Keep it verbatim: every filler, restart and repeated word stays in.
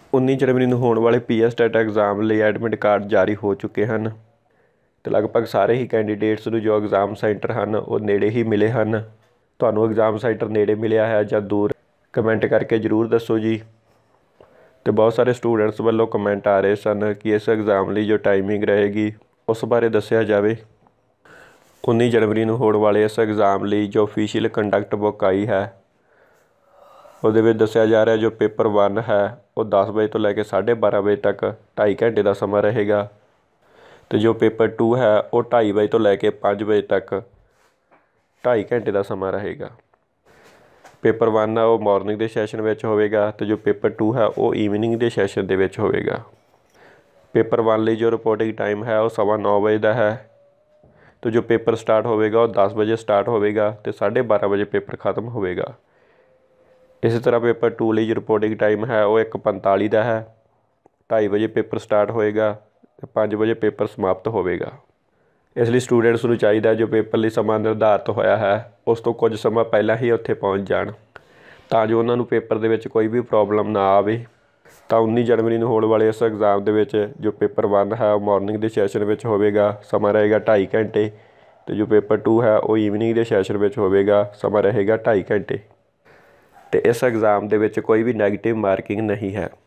ਉੱਨੀ ਜਨਵਰੀ ਨੂੰ ਹੋਣ ਵਾਲੇ ਪੀ ਐਸ ਟੈਟ ਐਗਜ਼ਾਮ ਲਈ ਐਡਮਿਟ ਕਾਰਡ ਜਾਰੀ ਹੋ ਚੁੱਕੇ ਹਨ ਅਤੇ ਲਗਭਗ ਸਾਰੇ ਹੀ ਕੈਂਡੀਡੇਟਸ ਨੂੰ ਜੋ ਐਗਜ਼ਾਮ ਸੈਂਟਰ ਹਨ ਉਹ ਨੇੜੇ ਹੀ ਮਿਲੇ ਹਨ। ਤੁਹਾਨੂੰ ਐਗਜ਼ਾਮ ਸੈਂਟਰ ਨੇੜੇ ਮਿਲਿਆ ਹੈ ਜਾਂ ਦੂਰ, ਕਮੈਂਟ ਕਰਕੇ ਜ਼ਰੂਰ ਦੱਸੋ ਜੀ। ਅਤੇ ਬਹੁਤ ਸਾਰੇ ਸਟੂਡੈਂਟਸ ਵੱਲੋਂ ਕਮੈਂਟ ਆ ਰਹੇ ਸਨ ਕਿ ਇਸ ਐਗਜ਼ਾਮ ਲਈ ਜੋ ਟਾਈਮਿੰਗ ਰਹੇਗੀ ਉਸ ਬਾਰੇ ਦੱਸਿਆ ਜਾਵੇ। ਉੱਨੀ ਜਨਵਰੀ ਨੂੰ ਹੋਣ ਵਾਲੇ ਇਸ ਐਗਜ਼ਾਮ ਲਈ ਜੋ ਅਫੀਸ਼ੀਅਲ ਕੰਡਕਟ ਬੁੱਕ ਆਈ ਹੈ ਉਹਦੇ ਵਿੱਚ ਦੱਸਿਆ ਜਾ ਰਿਹਾ ਜੋ ਪੇਪਰ ਵਨ ਹੈ ਉਹ ਦਸ ਵਜੇ ਤੋਂ ਲੈ ਕੇ ਸਾਢੇ ਬਾਰਾਂ ਵਜੇ ਤੱਕ ਢਾਈ ਘੰਟੇ ਦਾ ਸਮਾਂ ਰਹੇਗਾ ਅਤੇ ਜੋ ਪੇਪਰ ਟੂ ਹੈ ਉਹ ਢਾਈ ਵਜੇ ਤੋਂ ਲੈ ਕੇ ਪੰਜ ਵਜੇ ਤੱਕ ਢਾਈ ਘੰਟੇ ਦਾ ਸਮਾਂ ਰਹੇਗਾ। ਪੇਪਰ ਵਨ ਹੈ ਉਹ ਮੋਰਨਿੰਗ ਦੇ ਸੈਸ਼ਨ ਵਿੱਚ ਹੋਵੇਗਾ ਅਤੇ ਜੋ ਪੇਪਰ ਟੂ ਹੈ ਉਹ ਈਵਨਿੰਗ ਦੇ ਸੈਸ਼ਨ ਦੇ ਵਿੱਚ ਹੋਵੇਗਾ। ਪੇਪਰ ਵਨ ਲਈ ਜੋ ਰਿਪੋਰਟਿੰਗ ਟਾਈਮ ਹੈ ਉਹ ਸਵਾ ਨੌ ਵਜੇ ਦਾ ਹੈ ਅਤੇ ਜੋ ਪੇਪਰ ਸਟਾਰਟ ਹੋਵੇਗਾ ਉਹ ਦਸ ਵਜੇ ਸਟਾਰਟ ਹੋਵੇਗਾ ਅਤੇ ਸਾਢੇ ਬਾਰਾਂ ਵਜੇ ਪੇਪਰ ਖਤਮ ਹੋਵੇਗਾ। ਇਸੇ ਤਰ੍ਹਾਂ ਪੇਪਰ ਟੂ ਲਈ ਜੋ ਰਿਪੋਰਟਿੰਗ ਟਾਈਮ ਹੈ ਉਹ ਇੱਕ ਪੰਤਾਲੀ ਦਾ ਹੈ। ਢਾਈ ਵਜੇ ਪੇਪਰ ਸਟਾਰਟ ਹੋਏਗਾ ਅਤੇ ਪੰਜ ਵਜੇ ਪੇਪਰ ਸਮਾਪਤ ਹੋਵੇਗਾ। ਇਸ ਲਈ ਸਟੂਡੈਂਟਸ ਨੂੰ ਚਾਹੀਦਾ ਜੋ ਪੇਪਰ ਲਈ ਸਮਾਂ ਨਿਰਧਾਰਿਤ ਹੋਇਆ ਹੈ ਉਸ ਤੋਂ ਕੁਝ ਸਮਾਂ ਪਹਿਲਾਂ ਹੀ ਉੱਥੇ ਪਹੁੰਚ ਜਾਣ ਤਾਂ ਜੋ ਉਹਨਾਂ ਨੂੰ ਪੇਪਰ ਦੇ ਵਿੱਚ ਕੋਈ ਵੀ ਪ੍ਰੋਬਲਮ ਨਾ ਆਵੇ। ਤਾਂ ਉੱਨੀ ਜਨਵਰੀ ਨੂੰ ਹੋਣ ਵਾਲੇ ਇਸ ਐਗਜ਼ਾਮ ਦੇ ਵਿੱਚ ਜੋ ਪੇਪਰ ਵਨ ਹੈ ਉਹ ਮੋਰਨਿੰਗ ਦੇ ਸੈਸ਼ਨ ਵਿੱਚ ਹੋਵੇਗਾ, ਸਮਾਂ ਰਹੇਗਾ ਢਾਈ ਘੰਟੇ ਅਤੇ ਜੋ ਪੇਪਰ ਟੂ ਹੈ ਉਹ ਈਵਨਿੰਗ ਦੇ ਸੈਸ਼ਨ ਵਿੱਚ ਹੋਵੇਗਾ, ਸਮਾਂ ਰਹੇਗਾ ਢਾਈ ਘੰਟੇ। ਅਤੇ ਇਸ ਐਗਜ਼ਾਮ ਦੇ ਵਿੱਚ ਕੋਈ ਵੀ ਨੈਗੇਟਿਵ ਮਾਰਕਿੰਗ ਨਹੀਂ ਹੈ।